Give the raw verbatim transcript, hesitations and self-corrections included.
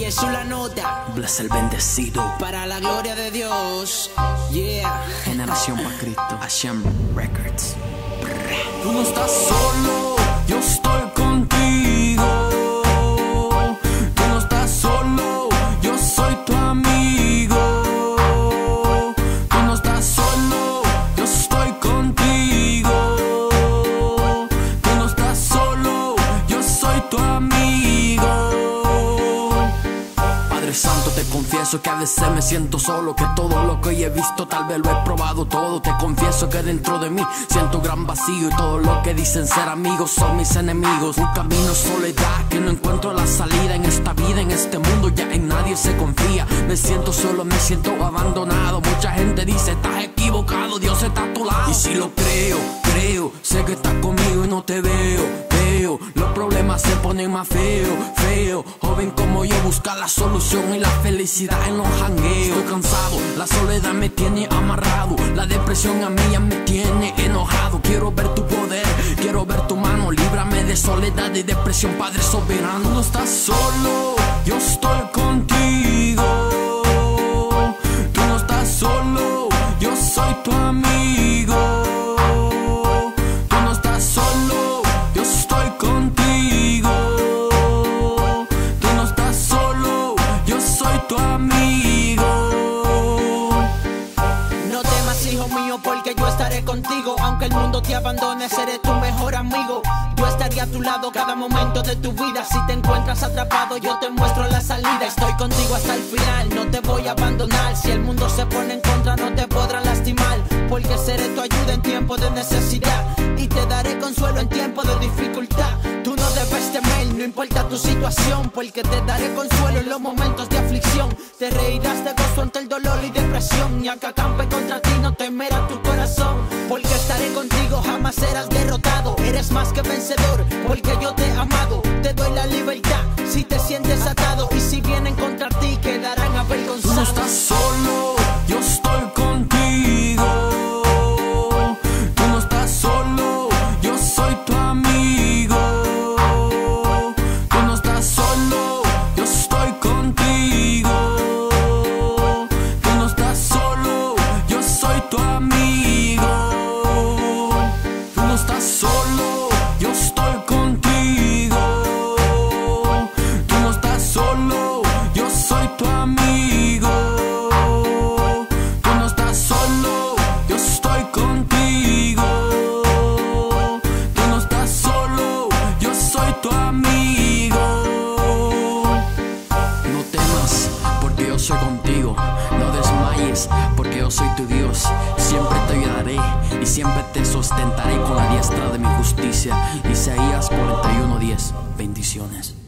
Jesús la nota. Bless el bendecido. Para la gloria de Dios. Yeah. Generación pa' Cristo. Hashem Records. Tú no estás solo, yo estoy contigo. Tú no estás solo, yo soy tu amigo. Tú no estás solo, yo estoy contigo. Tú no estás solo, yo soy tu amigo. Padre Santo, te confieso que a veces me siento solo, que todo lo que hoy he visto tal vez lo he probado todo. Te confieso que dentro de mí siento gran vacío y todo lo que dicen ser amigos son mis enemigos. Un camino soledad que no encuentro la salida en esta vida, en este mundo ya en nadie se confía. Me siento solo, me siento abandonado. Mucha gente dice estás equivocado, Dios está a tu lado. Y si lo creo, creo, sé que estás conmigo y no te veo, veo. Los problemas se ponen más feos, feo. Joven como yo busca la solución y la felicidad en los jangueos. Estoy cansado, la soledad me tiene amarrado. La depresión a mí ya me tiene enojado. Quiero ver tu poder, quiero ver tu mano. Líbrame de soledad y depresión, Padre soberano. No estás solo, yo estoy contigo. Tú no estás solo, yo soy tu amigo. Tú no estás solo, yo estoy contigo. Tú no estás solo, yo soy tu amigo. No temas, hijo mío, porque yo estaré contigo. Aunque el mundo te abandone, seré tu mejor amigo. Yo estaré a tu lado cada momento de tu vida. Si te encuentras atrapado, yo te muestro la salida. Estoy contigo hasta el final, no te voy a abandonar. Si el mundo se pone en contra, no te podrán lastimar, porque seré tu ayuda en tiempo de necesidad y te daré consuelo en tiempo de dificultad. Tú no debes temer, no importa tu situación, porque te daré consuelo en los momentos de aflicción. Te reirás de gozo ante el dolor y depresión, y aunque acampe contra ti no temerá tu corazón, porque estaré contigo, jamás serás derrotado. Eres más que vencedor, porque yo te he amado. Te doy la libertad si te sientes atado, y si vienen contra ti quedarán avergonzados. Tú no estás solo, yo estoy contigo. Tú no estás solo, yo soy tu amigo. Tú no estás solo, yo estoy contigo. Tú no estás solo, yo soy tu amigo. Tú no estás solo, yo estoy contigo. Tú no estás solo, yo soy tu amigo. Tú no estás solo, yo estoy contigo. Tú no estás solo, yo soy tu amigo. No temas, porque yo soy contigo. No desmayes, porque yo soy tu Dios. Siempre te ayudaré y siempre te sustentaré con la diestra de mi justicia. Isaías cuarenta y uno diez. Bendiciones.